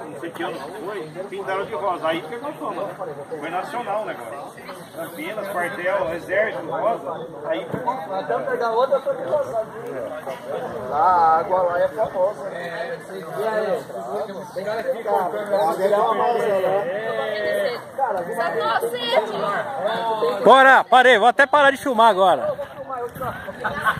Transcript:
não sei que ano foi, pintaram de rosa. Aí pegou fama. Foi nacional o negócio. Campinas, quartel, exército, rosa. Aí pegou fama. Até eu pegar outra, foi de rosa. A água lá é famosa. E aí? Tem cara que fica Bora, parei, vou até parar de filmar agora.